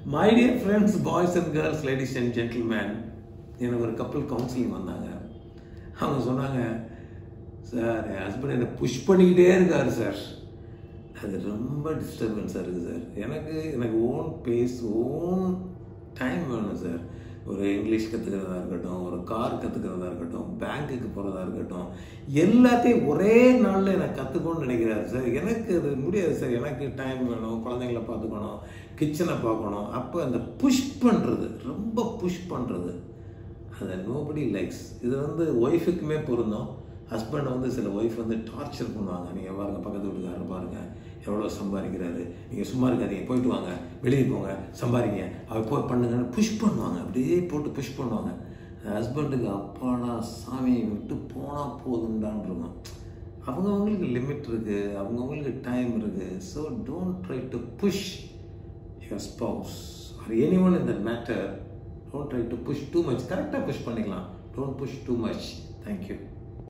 My dear friends, boys and girls, ladies and gentlemen, எனக்கு ஒரு கப்பல் கவுன்சிலிங் வந்தாங்க. அவங்க சொன்னாங்க, சார் என் ஹஸ்பண்ட் என்னை புஷ் பண்ணிக்கிட்டே இருக்காரு சார், அது ரொம்ப டிஸ்டர்பன்ஸாக இருக்குது சார், எனக்கு ஓன் பேஸ் ஓன் டைம் வேணும் சார். ஒரு இங்கிலீஷ் கற்றுக்கிறதா இருக்கட்டும், ஒரு கார் கற்றுக்கிறதா இருக்கட்டும், பேங்க்குக்கு போகிறதா இருக்கட்டும், எல்லாத்தையும் ஒரே நாளில் எனக்கு கற்றுக்கணும்னு நினைக்கிறாரு சார். எனக்கு அது முடியாது சார், எனக்கு டைம் வேணும், குழந்தைங்கள பார்த்துக்கணும், கிச்சனை பார்க்கணும். அப்போ அந்த புஷ் பண்ணுறது, ரொம்ப புஷ் பண்ணுறது, அதை நோபடி லைக்ஸ். இது ஒய்ஃபுக்குமே பொருந்தும். ஹஸ்பண்ட் சில ஒய்ஃப் டார்ச்சர் பண்ணுவாங்க. நீங்கள் பாருங்கள், பக்கத்து வீட்டுக்காரர் பாருங்கள் எவ்வளோ சம்பாதிக்கிறாரு, நீங்கள் சும்மா இருக்காதீங்க, போயிட்டு வாங்க, வெளியே போங்க, சம்பாதிங்க, அவர் போய் பண்ணுங்கன்னு புஷ் பண்ணுவாங்க. அப்படியே போட்டு புஷ் பண்ணுவாங்க. ஹஸ்பண்டுக்கு அப்பாடா சாமியை விட்டு போனால் போதுண்டான்ருக்கும். அவங்கவுங்களுக்கு லிமிட் இருக்குது, அவங்கவுங்களுக்கு டைம் இருக்குது. So don't try to push your spouse or anyone in that matter. Don't try to push too much. Correct push பண்ணிக்கலாம். Don't push too much. Thank you.